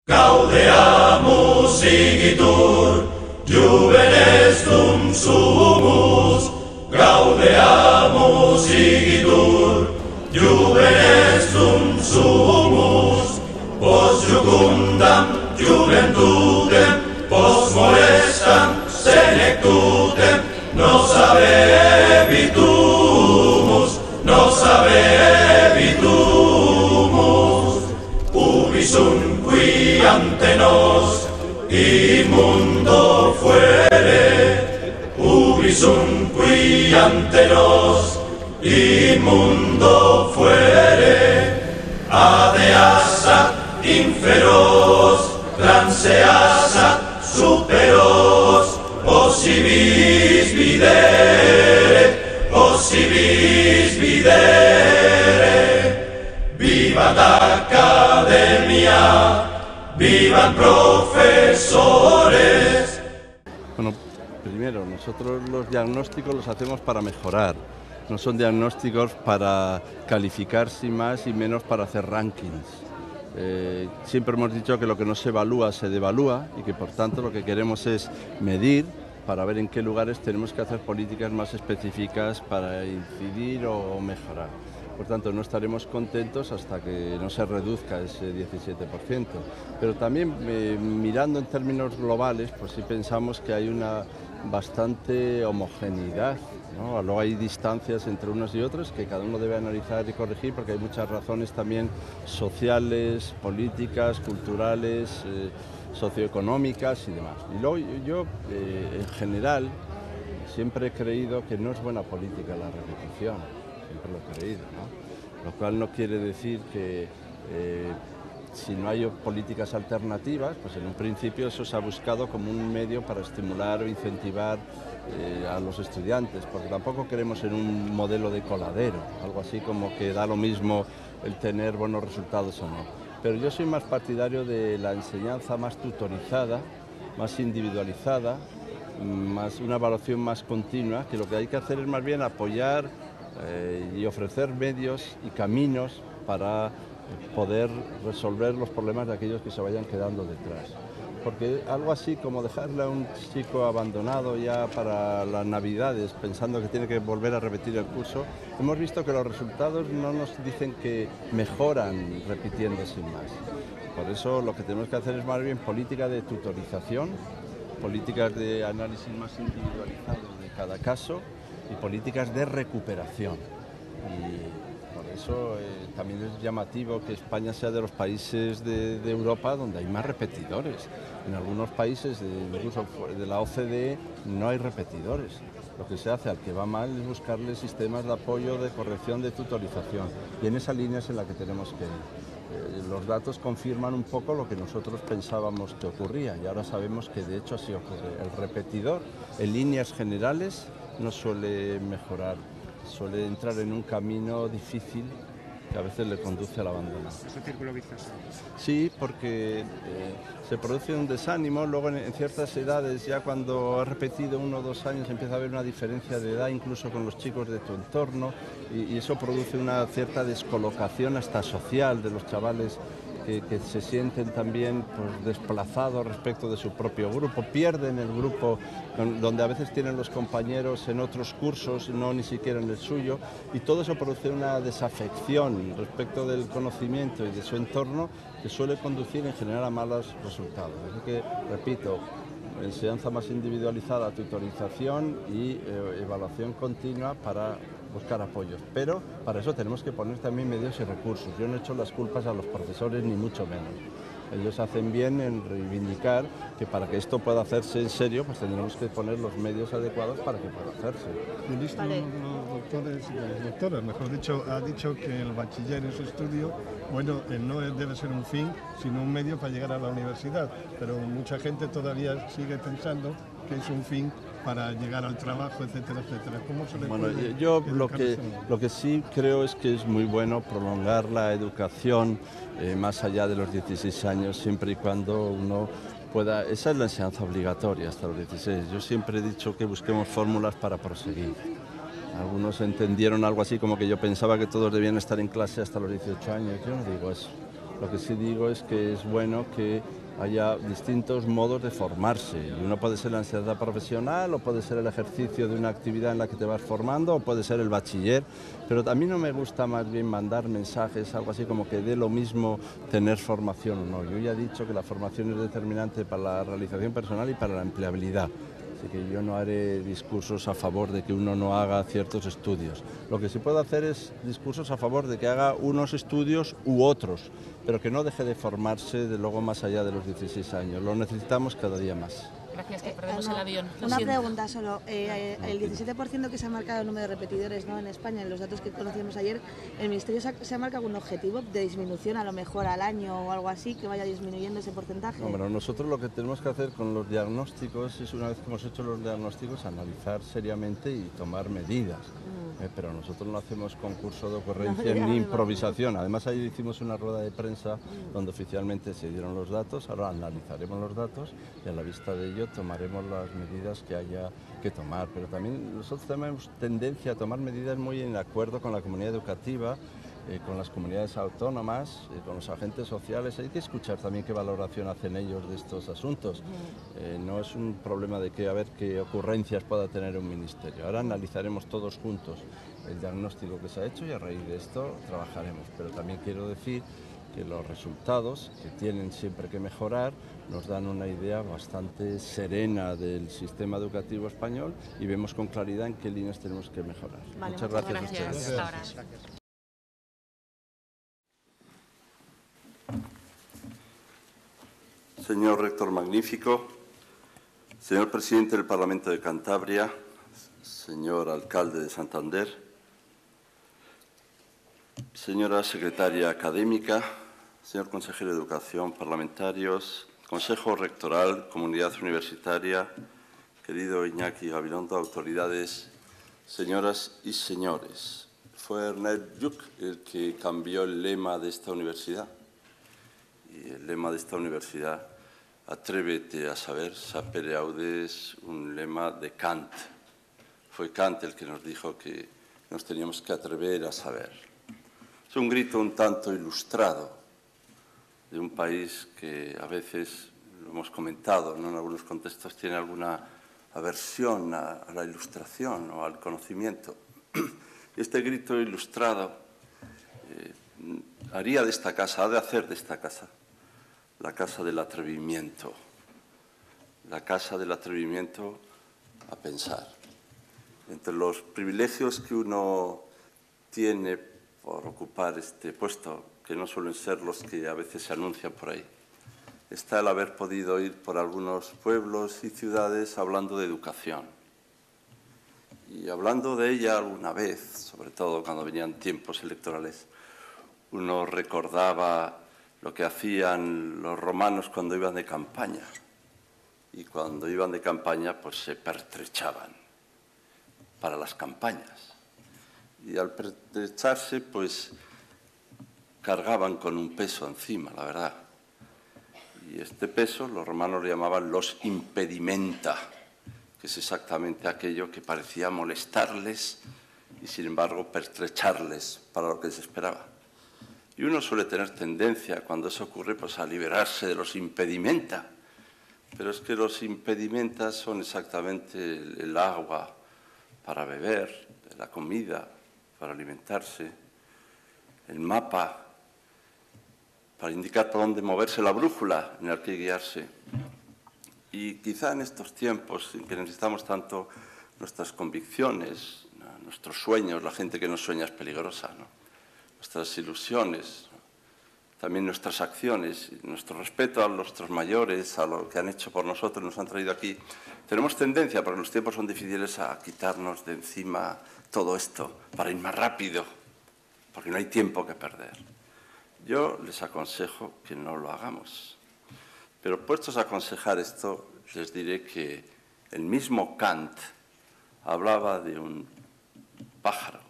Gaudeamus igitur, juvenes dum sumus. Gaudeamus igitur, juvenes dum sumus. Post jucundam juventudem, post molestam senectutem, nos habebitumus, nos habebitumus. Ubi sunt qui ante nos immundo fuere, ubi sunt qui ante nos immundo fuere, adeassa inferos, transeassa superos, possibis videre, possibis videre. Vivat Academia, vivan profesores. Bueno, primero, nosotros los diagnósticos los hacemos para mejorar. No son diagnósticos para calificar sin más y menos para hacer rankings. Siempre hemos dicho que lo que no se evalúa se devalúa y que por tanto lo que queremos es medir para ver en qué lugares tenemos que hacer políticas más específicas para incidir o mejorar. Por tanto, no estaremos contentos hasta que no se reduzca ese 17%. Pero también mirando en términos globales, pues sí pensamos que hay una bastante homogeneidad, ¿no? Luego hay distancias entre unos y otros que cada uno debe analizar y corregir porque hay muchas razones también sociales, políticas, culturales, socioeconómicas y demás. Y luego yo en general, siempre he creído que no es buena política la repetición. Siempre lo he creído, ¿no? Lo cual no quiere decir que si no hay políticas alternativas, pues en un principio eso se ha buscado como un medio para estimular o incentivar a los estudiantes, porque tampoco queremos en un modelo de coladero, algo así como que da lo mismo el tener buenos resultados o no. Pero yo soy más partidario de la enseñanza más tutorizada, más individualizada, una evaluación más continua, que lo que hay que hacer es más bien apoyar y ofrecer medios y caminos para poder resolver los problemas de aquellos que se vayan quedando detrás. Porque algo así como dejarle a un chico abandonado ya para las Navidades pensando que tiene que volver a repetir el curso, hemos visto que los resultados no nos dicen que mejoran repitiendo sin más. Por eso lo que tenemos que hacer es más bien política de tutorización, políticas de análisis más individualizado de cada caso, y políticas de recuperación. Y por eso también es llamativo que España sea de los países de Europa donde hay más repetidores. En algunos países, incluso de la OCDE, no hay repetidores. Lo que se hace al que va mal es buscarle sistemas de apoyo, de corrección, de tutorización. Y en esa línea es en la que tenemos que ir. Los datos confirman un poco lo que nosotros pensábamos que ocurría y ahora sabemos que de hecho así ocurre. El repetidor, en líneas generales, no suele mejorar, suele entrar en un camino difícil que a veces le conduce al abandono. Es un círculo vicioso. Sí, porque se produce un desánimo, luego en ciertas edades, ya cuando has repetido 1 o 2 años, empieza a haber una diferencia de edad incluso con los chicos de tu entorno y eso produce una cierta descolocación hasta social de los chavales que se sienten también pues, desplazados respecto de su propio grupo, pierden el grupo donde a veces tienen los compañeros en otros cursos, no ni siquiera en el suyo, y todo eso produce una desafección respecto del conocimiento y de su entorno que suele conducir en general a malos resultados. Así que, repito, enseñanza más individualizada, tutorización y evaluación continua para buscar apoyos, pero para eso tenemos que poner también medios y recursos. Yo no echo las culpas a los profesores ni mucho menos. Ellos hacen bien en reivindicar que para que esto pueda hacerse en serio, pues tendremos que poner los medios adecuados para que pueda hacerse. El ministro, los doctores y las doctoras, mejor dicho, ha dicho que el bachiller en su estudio, bueno, no debe ser un fin, sino un medio para llegar a la universidad, pero mucha gente todavía sigue pensando que es un fin para llegar al trabajo, etcétera, etcétera. ¿Cómo se le puede yo lo que sí creo es que es muy bueno prolongar la educación más allá de los 16 años, siempre y cuando uno pueda. Esa es la enseñanza obligatoria hasta los 16. Yo siempre he dicho que busquemos fórmulas para proseguir. Algunos entendieron algo así como que yo pensaba que todos debían estar en clase hasta los 18 años. Yo no digo eso. Lo que sí digo es que es bueno que haya distintos modos de formarse. Y uno puede ser la enseñanza profesional, o puede ser el ejercicio de una actividad en la que te vas formando, o puede ser el bachiller. Pero a mí no me gusta más bien mandar mensajes, algo así como que dé lo mismo tener formación o no. Yo ya he dicho que la formación es determinante para la realización personal y para la empleabilidad. Así que yo no haré discursos a favor de que uno no haga ciertos estudios. Lo que sí puedo hacer es discursos a favor de que haga unos estudios u otros, pero que no deje de formarse de luego más allá de los 16 años. Lo necesitamos cada día más. Gracias, que perdemos el avión. Una pregunta solo. El 17% que se ha marcado el número de repetidores, ¿no?, en España, en los datos que conocíamos ayer, ¿el Ministerio se ha marcado un objetivo de disminución a lo mejor al año o algo así, que vaya disminuyendo ese porcentaje? Bueno, nosotros lo que tenemos que hacer con los diagnósticos es, una vez que hemos hecho los diagnósticos, analizar seriamente y tomar medidas. Pero nosotros no hacemos concurso de ocurrencia ni improvisación. Además, ayer hicimos una rueda de prensa donde oficialmente se dieron los datos. Ahora analizaremos los datos y a la vista de ello tomaremos las medidas que haya que tomar. Pero también nosotros tenemos tendencia a tomar medidas muy en acuerdo con la comunidad educativa, con las comunidades autónomas, con los agentes sociales. Hay que escuchar también qué valoración hacen ellos de estos asuntos. No es un problema de que a ver qué ocurrencias pueda tener un ministerio. Ahora analizaremos todos juntos el diagnóstico que se ha hecho y a raíz de esto trabajaremos. Pero también quiero decir que los resultados, que tienen siempre que mejorar, nos dan una idea bastante serena del sistema educativo español y vemos con claridad en qué líneas tenemos que mejorar. Vale, muchas muchas gracias a ustedes. Hasta ahora. Señor rector magnífico, señor presidente del Parlamento de Cantabria, señor alcalde de Santander, señora secretaria académica, señor consejero de Educación, parlamentarios, Consejo Rectoral, comunidad universitaria, querido Iñaki Gabilondo, autoridades, señoras y señores. Fue Ernest Lluch el que cambió el lema de esta universidad. Y el lema de esta universidad, Atrévete a saber, sapere aude, es un lema de Kant. Fue Kant el que nos dijo que nos teníamos que atrever a saber. Es un grito un tanto ilustrado de un país que a veces, lo hemos comentado, ¿no?, en algunos contextos tiene alguna aversión a la ilustración o al conocimiento. Este grito ilustrado haría de esta casa, ha de hacer de esta casa, la casa del atrevimiento, la casa del atrevimiento a pensar. Entre los privilegios que uno tiene por ocupar este puesto, que no suelen ser los que a veces se anuncian por ahí, está el haber podido ir por algunos pueblos y ciudades hablando de educación. Y hablando de ella alguna vez, sobre todo cuando venían tiempos electorales, uno recordaba lo que hacían los romanos cuando iban de campaña. Y cuando iban de campaña, pues se pertrechaban para las campañas. Y al pertrecharse, pues cargaban con un peso encima, la verdad. Y este peso los romanos le llamaban los impedimenta, que es exactamente aquello que parecía molestarles y, sin embargo, pertrecharles para lo que se esperaba. Y uno suele tener tendencia, cuando eso ocurre, pues a liberarse de los impedimenta. Pero es que los impedimentas son exactamente el agua para beber, la comida para alimentarse, el mapa para indicar por dónde moverse, la brújula en la que guiarse. Y quizá en estos tiempos en que necesitamos tanto nuestras convicciones, nuestros sueños, la gente que no sueña es peligrosa, ¿no?, nuestras ilusiones, también nuestras acciones, nuestro respeto a nuestros mayores, a lo que han hecho por nosotros, nos han traído aquí. Tenemos tendencia, porque los tiempos son difíciles, a quitarnos de encima todo esto para ir más rápido, porque no hay tiempo que perder. Yo les aconsejo que no lo hagamos. Pero puestos a aconsejar esto, les diré que el mismo Kant hablaba de un pájaro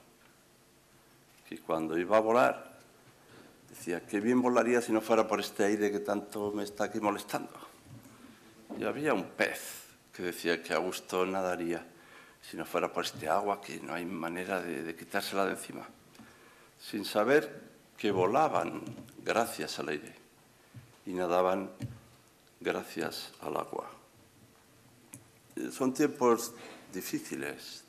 que cuando iba a volar decía, qué bien volaría si no fuera por este aire que tanto me está aquí molestando. Y había un pez que decía que a gusto nadaría si no fuera por este agua que no hay manera de quitársela de encima. Sin saber que volaban gracias al aire y nadaban gracias al agua. Son tiempos difíciles,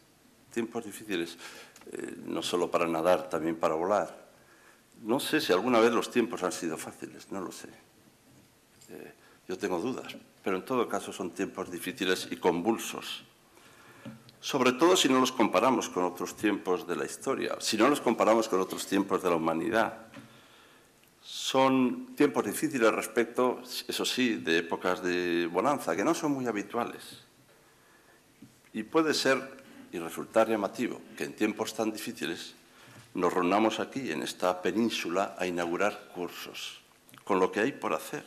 no solo para nadar, también para volar. No sé si alguna vez los tiempos han sido fáciles, no lo sé. Yo tengo dudas, pero en todo caso son tiempos difíciles y convulsos. Sobre todo si no los comparamos con otros tiempos de la historia, si no los comparamos con otros tiempos de la humanidad. Son tiempos difíciles respecto, eso sí, de épocas de bonanza, que no son muy habituales. Y puede ser y resultar llamativo que en tiempos tan difíciles nos reunamos aquí, en esta península, a inaugurar cursos, con lo que hay por hacer.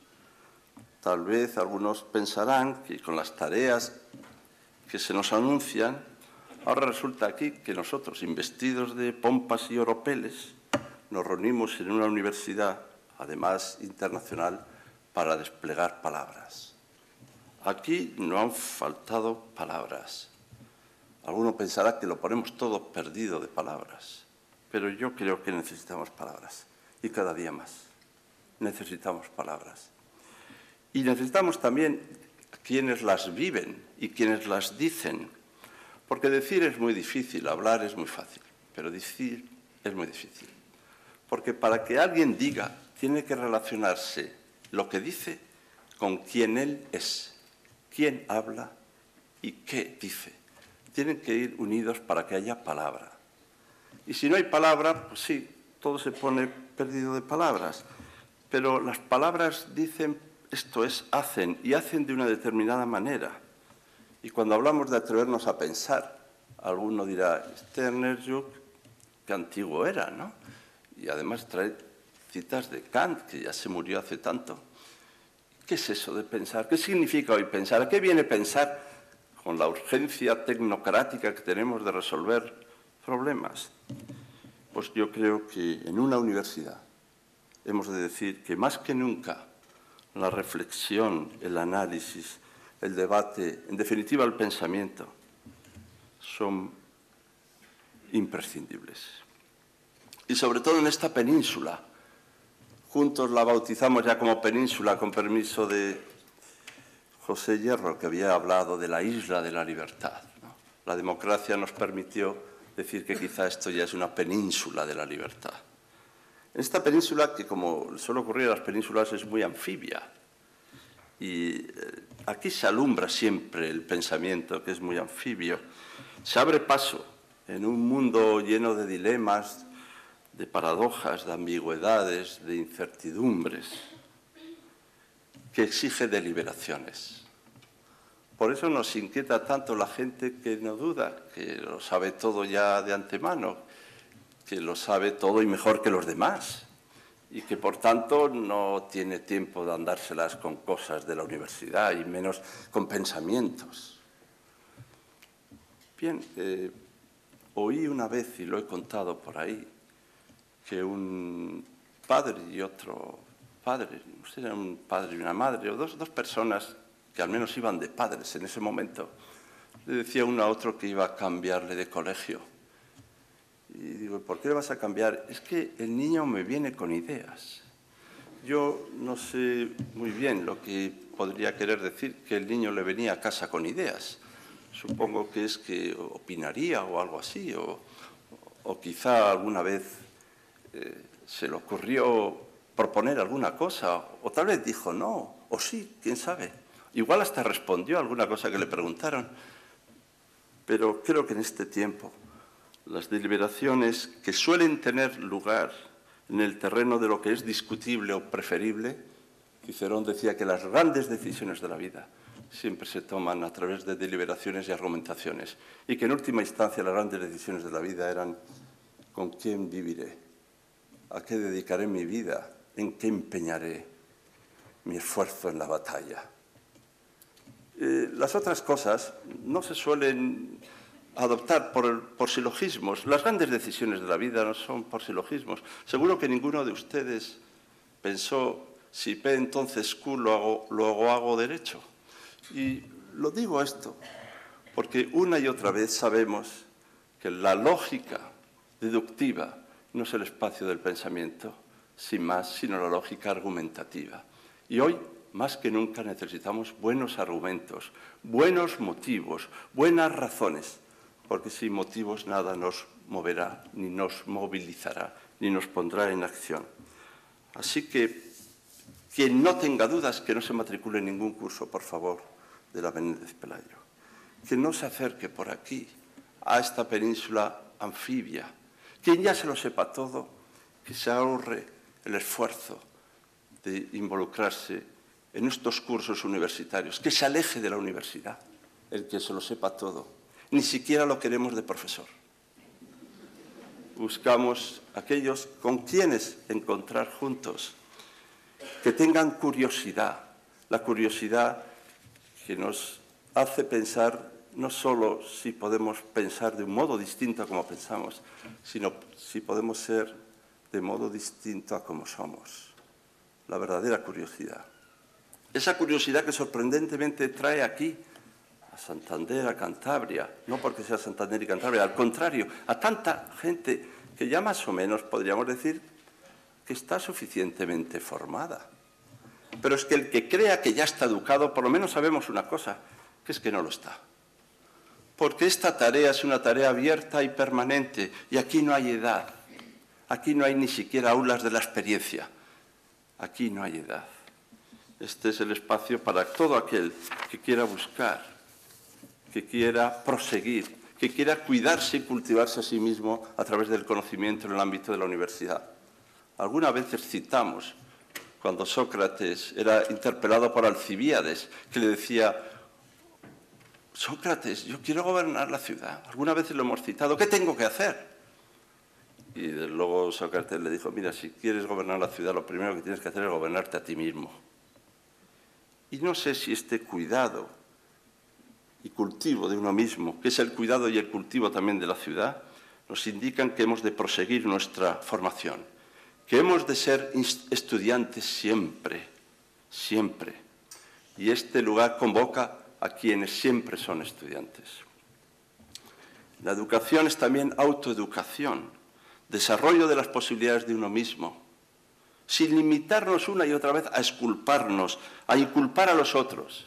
Tal vez algunos pensarán que con las tareas que se nos anuncian, ahora resulta aquí que nosotros, investidos de pompas y oropeles, nos reunimos en una universidad, además internacional, para desplegar palabras. Aquí no han faltado palabras. Alguno pensará que lo ponemos todo perdido de palabras, pero yo creo que necesitamos palabras, y cada día más. Necesitamos palabras. Y necesitamos también quienes las viven y quienes las dicen, porque decir es muy difícil, hablar es muy fácil, pero decir es muy difícil. Porque para que alguien diga, tiene que relacionarse lo que dice con quien él es, quién habla y qué dice. Tienen que ir unidos para que haya palabra. Y si no hay palabra, pues sí, todo se pone perdido de palabras. Pero las palabras dicen, esto es, hacen, y hacen de una determinada manera. Y cuando hablamos de atrevernos a pensar, alguno dirá, Sternerjuk, qué antiguo era, ¿no? Y además trae citas de Kant, que ya se murió hace tanto. ¿Qué es eso de pensar? ¿Qué significa hoy pensar? ¿A qué viene pensar con la urgencia tecnocrática que tenemos de resolver problemas? Pues yo creo que en una universidad hemos de decir que más que nunca la reflexión, el análisis, el debate, en definitiva el pensamiento, son imprescindibles. Y sobre todo en esta península, juntos la bautizamos ya como península, con permiso de José Hierro, que había hablado de la isla de la libertad, ¿no? La democracia nos permitió decir que quizá esto ya es una península de la libertad. En esta península, que como suele ocurrir en las penínsulas, es muy anfibia. Y aquí se alumbra siempre el pensamiento, que es muy anfibio. Se abre paso en un mundo lleno de dilemas, de paradojas, de ambigüedades, de incertidumbres, que exige deliberaciones. Por eso nos inquieta tanto la gente que no duda, que lo sabe todo ya de antemano, que lo sabe todo y mejor que los demás, y que por tanto no tiene tiempo de andárselas con cosas de la universidad y menos con pensamientos. Bien, oí una vez, y lo he contado por ahí, que un padre y otro padre, no sé, era un padre y una madre, o dos personas que al menos iban de padres en ese momento, le decía uno a otro que iba a cambiarle de colegio. Y digo, ¿por qué le vas a cambiar? Es que el niño me viene con ideas. Yo no sé muy bien lo que podría querer decir que el niño le venía a casa con ideas. Supongo que es que opinaría o algo así, o quizá alguna vez se le ocurrió proponer alguna cosa, o tal vez dijo no, o sí, quién sabe. Igual hasta respondió a alguna cosa que le preguntaron. Pero creo que en este tiempo las deliberaciones que suelen tener lugar en el terreno de lo que es discutible o preferible, Cicerón decía que las grandes decisiones de la vida siempre se toman a través de deliberaciones y argumentaciones, y que en última instancia las grandes decisiones de la vida eran ¿con quién viviré? ¿A qué dedicaré mi vida? ¿En qué empeñaré mi esfuerzo en la batalla? Las otras cosas no se suelen adoptar por silogismos. Las grandes decisiones de la vida no son por silogismos. Seguro que ninguno de ustedes pensó, si P entonces Q luego hago derecho. Y lo digo esto porque una y otra vez sabemos que la lógica deductiva no es el espacio del pensamiento, sin más, sino la lógica argumentativa. Y hoy, más que nunca, necesitamos buenos argumentos, buenos motivos, buenas razones, porque sin motivos nada nos moverá, ni nos movilizará, ni nos pondrá en acción. Así que quien no tenga dudas, que no se matricule en ningún curso, por favor, de la Menéndez Pelayo. Que no se acerque por aquí, a esta península anfibia. Quien ya se lo sepa todo, que se ahorre el esfuerzo de involucrarse en estos cursos universitarios, que se aleje de la universidad, el que se lo sepa todo. Ni siquiera lo queremos de profesor. Buscamos aquellos con quienes encontrar juntos, que tengan curiosidad, la curiosidad que nos hace pensar no solo si podemos pensar de un modo distinto a como pensamos, sino si podemos ser de modo distinto a como somos. La verdadera curiosidad. Esa curiosidad que sorprendentemente trae aquí a Santander, a Cantabria, no porque sea Santander y Cantabria, al contrario, a tanta gente que ya más o menos podríamos decir que está suficientemente formada. Pero es que el que crea que ya está educado, por lo menos sabemos una cosa, que es que no lo está. Porque esta tarea es una tarea abierta y permanente, y aquí no hay edad. Aquí no hay ni siquiera aulas de la experiencia. Aquí no hay edad. Este es el espacio para todo aquel que quiera buscar, que quiera proseguir, que quiera cuidarse y cultivarse a sí mismo a través del conocimiento en el ámbito de la universidad. Algunas veces citamos cuando Sócrates era interpelado por Alcibíades, que le decía: Sócrates, yo quiero gobernar la ciudad. Algunas veces lo hemos citado, ¿qué tengo que hacer? Y luego Sócrates le dijo: mira, si quieres gobernar la ciudad, lo primero que tienes que hacer es gobernarte a ti mismo. Y no sé si este cuidado y cultivo de uno mismo, que es el cuidado y el cultivo también de la ciudad, nos indican que hemos de proseguir nuestra formación, que hemos de ser estudiantes siempre, siempre. Y este lugar convoca a quienes siempre son estudiantes. La educación es también autoeducación, desarrollo de las posibilidades de uno mismo, sin limitarnos una y otra vez a exculparnos, a inculpar a los otros.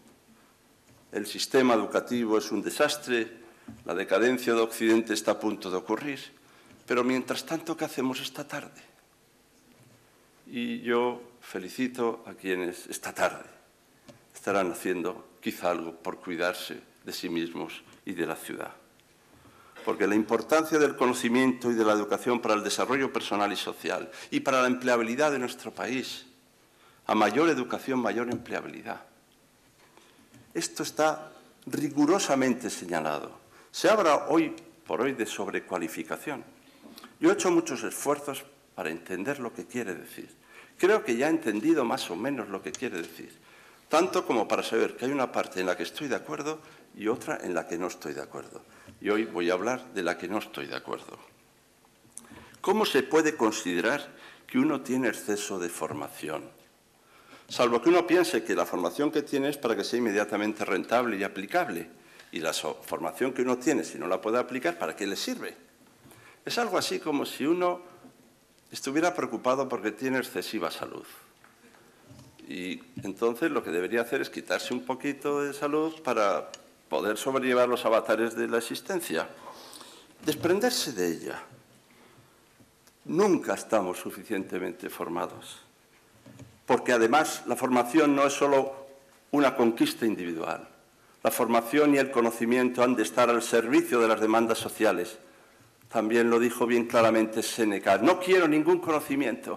El sistema educativo es un desastre, la decadencia de Occidente está a punto de ocurrir, pero mientras tanto, ¿qué hacemos esta tarde? Y yo felicito a quienes esta tarde estarán haciendo quizá algo por cuidarse de sí mismos y de la ciudad. Porque la importancia del conocimiento y de la educación para el desarrollo personal y social y para la empleabilidad de nuestro país, a mayor educación, mayor empleabilidad. Esto está rigurosamente señalado. Se habla hoy por hoy de sobrecualificación. Yo he hecho muchos esfuerzos para entender lo que quiere decir. Creo que ya he entendido más o menos lo que quiere decir, tanto como para saber que hay una parte en la que estoy de acuerdo y otra en la que no estoy de acuerdo. Y hoy voy a hablar de la que no estoy de acuerdo. ¿Cómo se puede considerar que uno tiene exceso de formación? Salvo que uno piense que la formación que tiene es para que sea inmediatamente rentable y aplicable. Y la formación que uno tiene, si no la puede aplicar, ¿para qué le sirve? Es algo así como si uno estuviera preocupado porque tiene excesiva salud. Y entonces lo que debería hacer es quitarse un poquito de salud para poder sobrellevar los avatares de la existencia. Desprenderse de ella. Nunca estamos suficientemente formados. Porque además la formación no es solo una conquista individual. La formación y el conocimiento han de estar al servicio de las demandas sociales. También lo dijo bien claramente Séneca: no quiero ningún conocimiento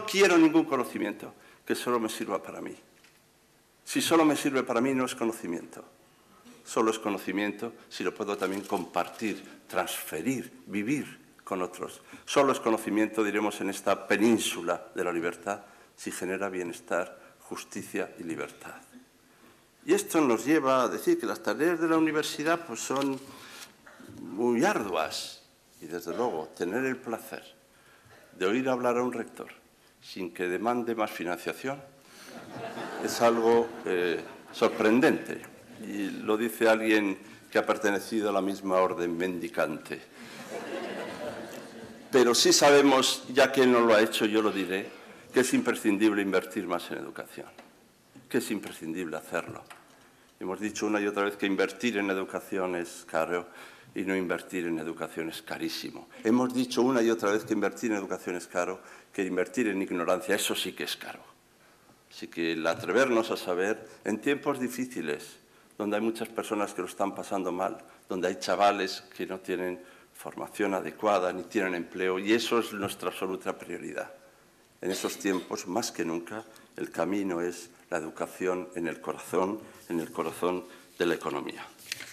que solo me sirva para mí. Si solo me sirve para mí, no es conocimiento. Solo es conocimiento si lo puedo también compartir, transferir, vivir con otros. Solo es conocimiento, diremos, en esta península de la libertad, si genera bienestar, justicia y libertad. Y esto nos lleva a decir que las tareas de la universidad pues, son muy arduas. Y desde luego, tener el placer de oír hablar a un rector sin que demande más financiación es algo sorprendente. Y lo dice alguien que ha pertenecido a la misma orden mendicante. pero sí sabemos, ya que él no lo ha hecho, yo lo diré, que es imprescindible invertir más en educación, que es imprescindible hacerlo. Hemos dicho una y otra vez que invertir en educación es caro y no invertir en educación es carísimo. Hemos dicho una y otra vez que invertir en educación es caro, que invertir en ignorancia, eso sí que es caro. Así que el atrevernos a saber, en tiempos difíciles, donde hay muchas personas que lo están pasando mal, donde hay chavales que no tienen formación adecuada ni tienen empleo, y eso es nuestra absoluta prioridad. En esos tiempos, más que nunca, el camino es la educación en el corazón de la economía.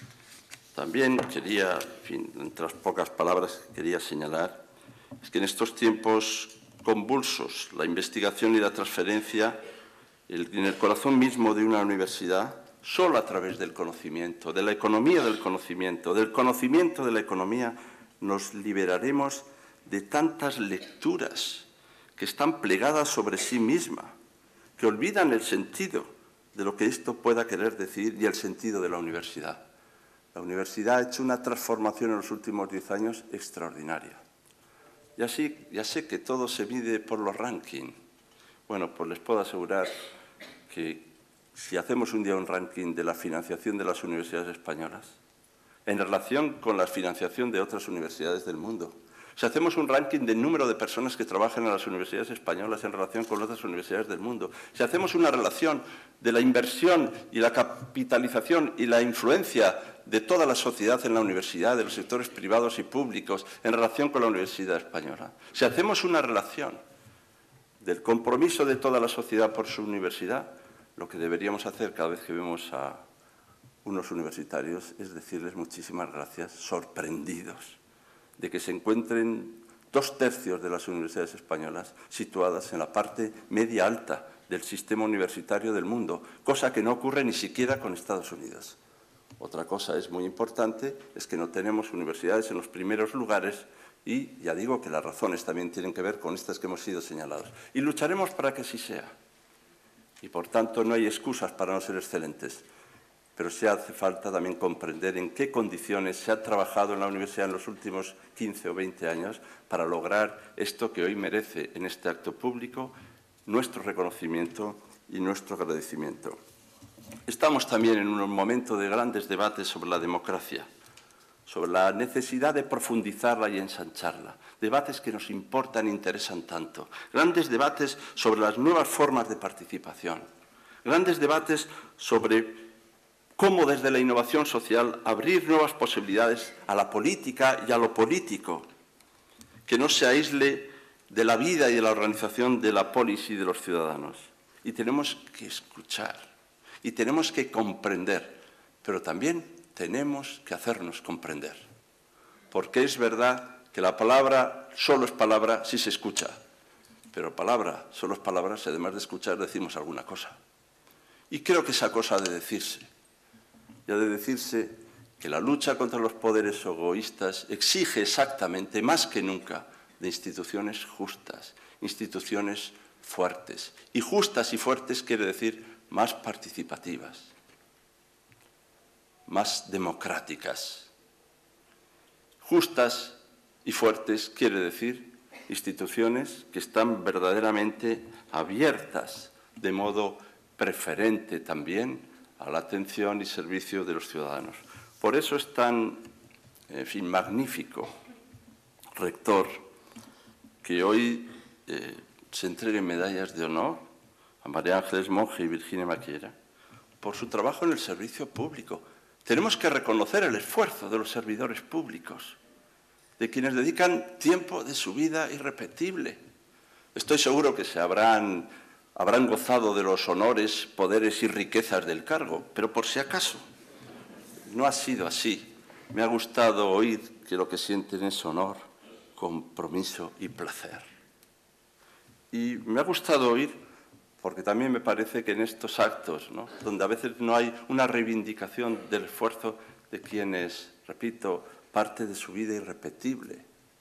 También quería, en fin, entre las pocas palabras que quería señalar, es que en estos tiempos convulsos, la investigación y la transferencia, en el corazón mismo de una universidad, solo a través del conocimiento, de la economía del conocimiento de la economía, nos liberaremos de tantas lecturas que están plegadas sobre sí misma, que olvidan el sentido de lo que esto pueda querer decir y el sentido de la universidad. La universidad ha hecho una transformación en los últimos 10 años extraordinaria. Ya sé que todo se mide por los rankings. Bueno, pues les puedo asegurar que si hacemos un día un ranking de la financiación de las universidades españolas, en relación con la financiación de otras universidades del mundo, si hacemos un ranking del número de personas que trabajan en las universidades españolas en relación con otras universidades del mundo, si hacemos una relación de la inversión y la capitalización y la influencia de toda la sociedad en la universidad, de los sectores privados y públicos en relación con la universidad española, si hacemos una relación del compromiso de toda la sociedad por su universidad, lo que deberíamos hacer cada vez que vemos a unos universitarios es decirles muchísimas gracias, sorprendidos de que se encuentren 2/3 de las universidades españolas situadas en la parte media alta del sistema universitario del mundo, cosa que no ocurre ni siquiera con Estados Unidos. Otra cosa es muy importante, es que no tenemos universidades en los primeros lugares y ya digo que las razones también tienen que ver con estas que hemos sido señaladas. Y lucharemos para que así sea. Y por tanto no hay excusas para no ser excelentes. Pero sí hace falta también comprender en qué condiciones se ha trabajado en la universidad en los últimos 15 o 20 años para lograr esto que hoy merece en este acto público nuestro reconocimiento y nuestro agradecimiento. Estamos también en un momento de grandes debates sobre la democracia, sobre la necesidad de profundizarla y ensancharla, debates que nos importan e interesan tanto, grandes debates sobre las nuevas formas de participación, grandes debates sobre cómo desde la innovación social abrir nuevas posibilidades a la política y a lo político, que no se aísle de la vida y de la organización de la polis y de los ciudadanos. Y tenemos que escuchar, y tenemos que comprender, pero también tenemos que hacernos comprender. Porque es verdad que la palabra solo es palabra si se escucha, pero palabra solo es palabra si además de escuchar decimos alguna cosa. Y creo que esa cosa ha de decirse. Y ha de decirse que la lucha contra los poderes egoístas exige exactamente, más que nunca, de instituciones justas, instituciones fuertes. Y justas y fuertes quiere decir más participativas, más democráticas. Justas y fuertes quiere decir instituciones que están verdaderamente abiertas, de modo preferente también, a la atención y servicio de los ciudadanos. Por eso es tan, magnífico, rector, que hoy se entreguen medallas de honor a María Ángeles Monge y Virginia Maquera por su trabajo en el servicio público. Tenemos que reconocer el esfuerzo de los servidores públicos, de quienes dedican tiempo de su vida irrepetible. Estoy seguro que habrán gozado de los honores, poderes y riquezas del cargo, pero por si acaso no ha sido así. Me ha gustado oír que lo que sienten es honor, compromiso y placer. Y me ha gustado oír, porque también me parece que en estos actos, ¿no?, donde a veces no hay una reivindicación del esfuerzo de quienes, repito, parte de su vida irrepetible,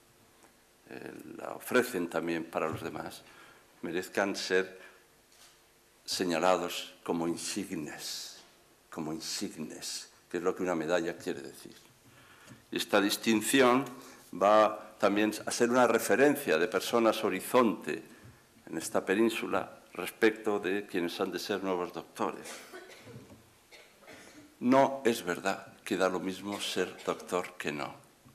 la ofrecen también para los demás, merezcan ser señalados como insignes, que es lo que una medalla quiere decir. Y esta distinción va también a ser una referencia de personas horizonte en esta península respecto de quienes han de ser nuevos doctores. No es verdad que da lo mismo ser doctor que no.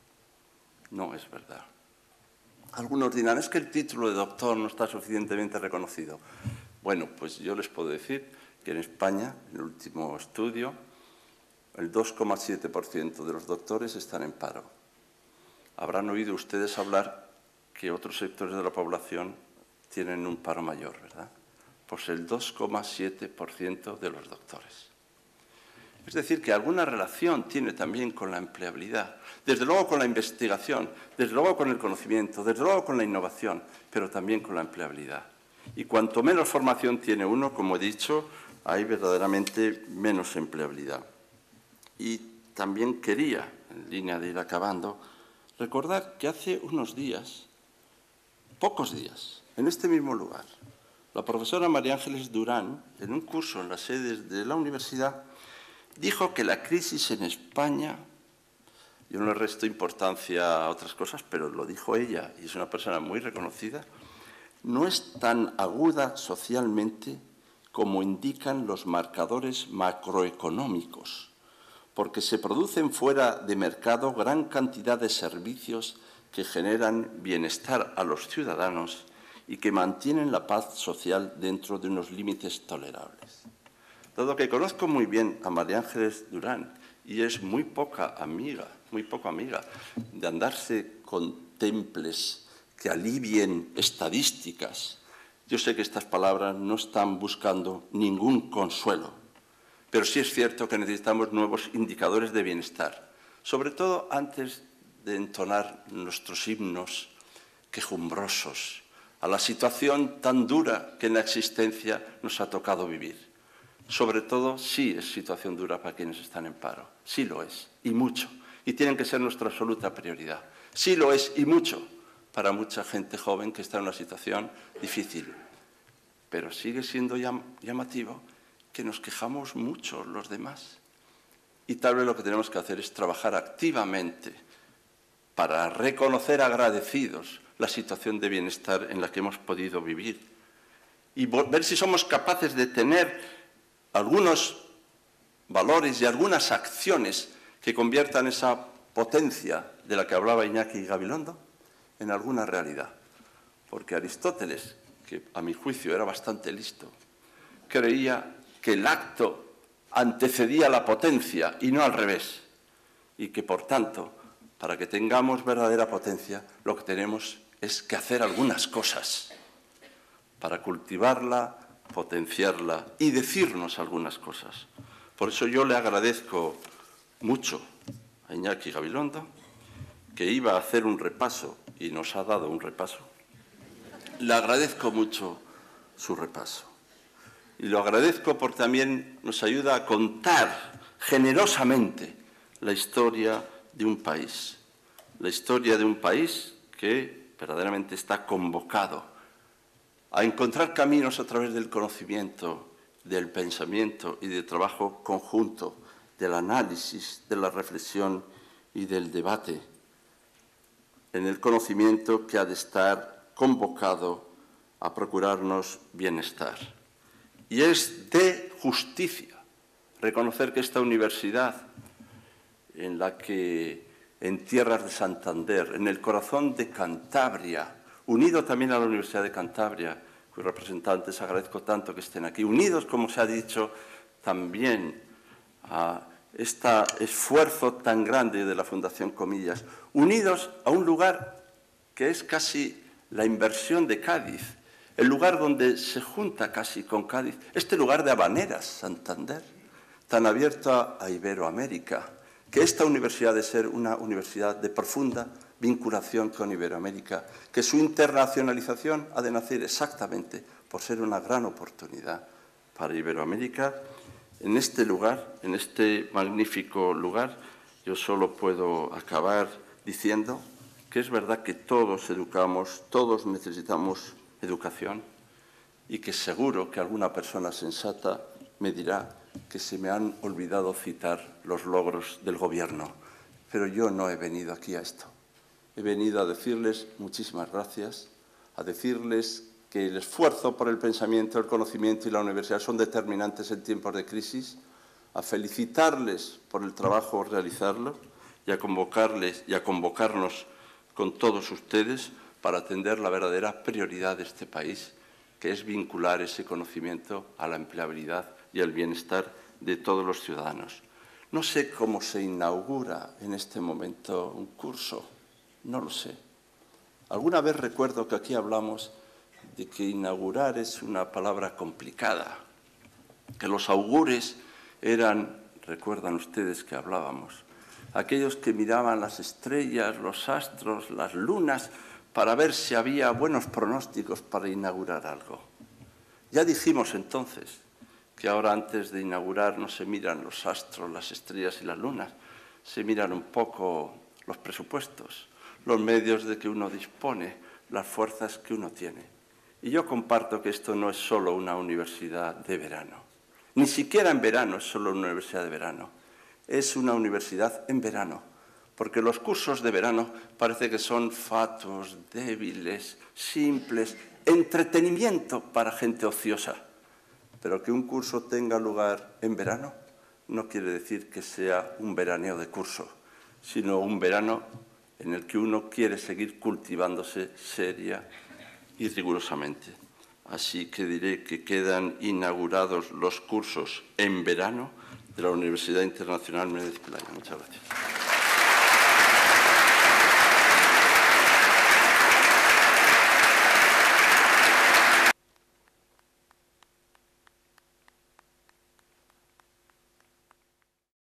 No es verdad. Algunos dirán, es que el título de doctor no está suficientemente reconocido. Bueno, pues yo les puedo decir que en España, en el último estudio, el 2,7% de los doctores están en paro. Habrán oído ustedes hablar que otros sectores de la población tienen un paro mayor, ¿verdad? Pues el 2,7% de los doctores. Es decir, que alguna relación tiene también con la empleabilidad, desde luego con la investigación, desde luego con el conocimiento, desde luego con la innovación, pero también con la empleabilidad. Y cuanto menos formación tiene uno, como he dicho, hay verdaderamente menos empleabilidad. Y también quería, en línea de ir acabando, recordar que hace unos días, pocos días, en este mismo lugar, la profesora María Ángeles Durán, en un curso en las sedes de la universidad, dijo que la crisis en España, yo no le resto importancia a otras cosas, pero lo dijo ella, y es una persona muy reconocida, no es tan aguda socialmente como indican los marcadores macroeconómicos, porque se producen fuera de mercado gran cantidad de servicios que generan bienestar a los ciudadanos y que mantienen la paz social dentro de unos límites tolerables. Dado que conozco muy bien a María Ángeles Durán y es muy poco amiga de andarse con temples que alivien estadísticas, yo sé que estas palabras no están buscando ningún consuelo, pero sí es cierto que necesitamos nuevos indicadores de bienestar, sobre todo antes de entonar nuestros himnos quejumbrosos a la situación tan dura que en la existencia nos ha tocado vivir. Sobre todo, sí es situación dura para quienes están en paro. Sí lo es, y mucho. Y tienen que ser nuestra absoluta prioridad. Sí lo es, y mucho, para mucha gente joven que está en una situación difícil. Pero sigue siendo llamativo que nos quejamos mucho los demás. Y tal vez lo que tenemos que hacer es trabajar activamente para reconocer agradecidos la situación de bienestar en la que hemos podido vivir. Y ver si somos capaces de tener algunos valores y algunas acciones que conviertan esa potencia de la que hablaba Iñaki Gabilondo en alguna realidad. Porque Aristóteles, que a mi juicio era bastante listo, creía que el acto antecedía la potencia y no al revés. Y que, por tanto, para que tengamos verdadera potencia, lo que tenemos es que hacer algunas cosas para cultivarla, potenciarla y decirnos algunas cosas. Por eso yo le agradezco mucho a Iñaki Gabilondo, que iba a hacer un repaso y nos ha dado un repaso. Le agradezco mucho su repaso. Y lo agradezco porque también nos ayuda a contar generosamente la historia de un país. La historia de un país que verdaderamente está convocado a encontrar caminos a través del conocimiento, del pensamiento y del trabajo conjunto, del análisis, de la reflexión y del debate, en el conocimiento que ha de estar convocado a procurarnos bienestar. Y es de justicia reconocer que esta universidad, en la que en tierras de Santander, en el corazón de Cantabria, unido también a la Universidad de Cantabria, cuyos representantes agradezco tanto que estén aquí, unidos, como se ha dicho, también a este esfuerzo tan grande de la Fundación Comillas, unidos a un lugar que es casi la inversión de Cádiz, el lugar donde se junta casi con Cádiz, este lugar de habaneras, Santander, tan abierto a Iberoamérica, que esta universidad de ser una universidad de profunda vinculación con Iberoamérica, que su internacionalización ha de nacer exactamente por ser una gran oportunidad para Iberoamérica. En este lugar, en este magnífico lugar, yo solo puedo acabar diciendo que es verdad que todos educamos, todos necesitamos educación y que seguro que alguna persona sensata me dirá que se me han olvidado citar los logros del Gobierno, pero yo no he venido aquí a esto. He venido a decirles muchísimas gracias, a decirles que el esfuerzo por el pensamiento, el conocimiento y la universidad son determinantes en tiempos de crisis, a felicitarles por el trabajo realizarlo y a convocarles y a convocarnos con todos ustedes para atender la verdadera prioridad de este país, que es vincular ese conocimiento a la empleabilidad y al bienestar de todos los ciudadanos. No sé cómo se inaugura en este momento un curso, no lo sé. Alguna vez recuerdo que aquí hablamos de que inaugurar es una palabra complicada, que los augures eran, recuerdan ustedes que hablábamos, aquellos que miraban las estrellas, los astros, las lunas, para ver si había buenos pronósticos para inaugurar algo. Ya dijimos entonces que ahora antes de inaugurar no se miran los astros, las estrellas y las lunas, se miran un poco los presupuestos, los medios de que uno dispone, las fuerzas que uno tiene. Y yo comparto que esto no es solo una universidad de verano, ni siquiera en verano es solo una universidad de verano, es una universidad en verano, porque los cursos de verano parece que son fatuos, débiles, simples, entretenimiento para gente ociosa. Pero que un curso tenga lugar en verano no quiere decir que sea un veraneo de curso, sino un verano en el que uno quiere seguir cultivándose seria y rigurosamente. Así que diré que quedan inaugurados los cursos en verano de la Universidad Internacional Menéndez Pelayo. Muchas gracias.